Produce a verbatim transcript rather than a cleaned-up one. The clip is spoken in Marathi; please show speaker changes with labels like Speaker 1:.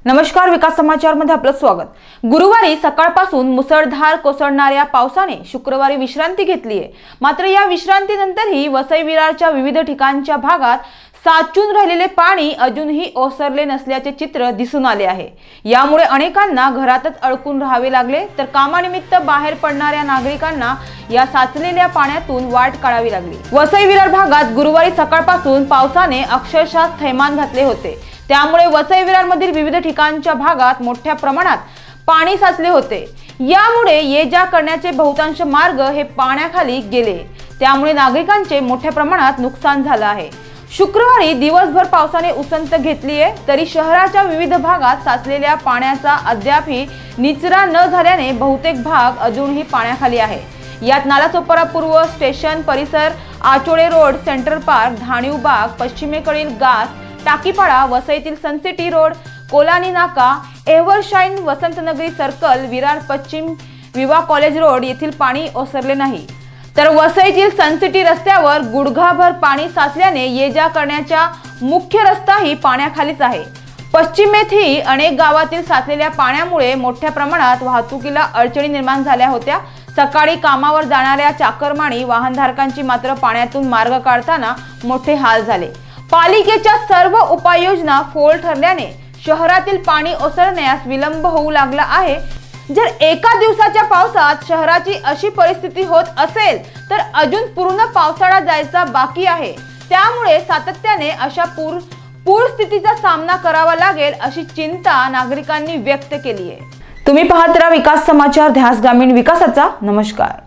Speaker 1: नमस्कार, विकास समाचार मध्ये आपलं स्वागत। गुरुवारी सकाळपासून मुसळधार कोसळणाऱ्या पावसाने शुक्रवारी विश्रांती घेतली आहे। मात्र या विश्रांतीनंतरही वसई विरारच्या विविध ठिकाणच्या भागात साचून राहिलेले पाणी अजूनही ओसरले नसल्याचे चित्र दिसून आले आहे। यामुळे अनेकांना घरातच अडकून राहावे लागले, तर कामानिमित्त बाहेर पडणाऱ्या नागरिकांना या साचलेल्या पाण्यातून वाट काढावी लागली। वसई विरार भागात गुरुवारी सकाळपासून पावसाने अक्षरशः थैमान घातले होते। त्यामुळे वसई विरार मधील विविध ठिकाणच्या भागात मोठ्या प्रमाणात पाणी साचले होते। यामुळे ये जा करण्याचे बहुतांश मार्ग हे पाण्याखाली गेले, त्यामुळे नागरिकांचे मोठ्या प्रमाणात नुकसान झाले आहे। शुक्रवारी दिवसभर पावसाने उसंत घेतली आहे, तरी शहराच्या विविध भागात साचलेल्या पाण्याचा अद्यापही निचरा न झाल्याने बहुतेक भाग अजूनही पाण्याखाली आहे। यात नालासोपारा पूर्व स्टेशन परिसर, Achode road, central park, Dhaniv Baug, पश्चिमेकडील गास, टाकीपाडा, वसईतील सनसिटी रोड, कोलानी नाका, एव्हरशाईन, वसंतनगरी सर्कल, विरार पश्चिम, विवा कॉलेज रोड येथील पाणी ओसरले नाही। तर वसईतील सनसिटी रस्त्यावर गुडघाभर पाणी साचल्याने ये जा करण्याचा मुख्य रस्ताही पाण्याखालीच आहे। पश्चिमेतही अनेक गावातील साचलेल्या पाण्यामुळे मोठ्या प्रमाणात वाहतुकीला अडचणी निर्माण झाल्या होत्या। सकाळी कामावर जाणाऱ्या चाकरमानी वाहनधारकांची मात्र पाण्यातून मार्ग काढताना मोठे हाल झाले। पालिकेच्या सर्व उपाययोजना फोल ठरल्याने शहरातील पाणी ओसरण्यास विलंब होऊ लागला आहे। जर एका दिवसाच्या पावसात शहराची अशी परिस्थिती होत असेल तर अजून पूर्ण पावसाळा जायचा बाकी आहे। त्यामुळे सातत्याने अशा पूर पूर स्थितीचा सामना करावा लागेल अशी चिंता नागरिकांनी व्यक्त केली आहे। तुम्ही पाहत राहा विकास समाचार, ध्यास ग्रामीण विकासाचा। नमस्कार।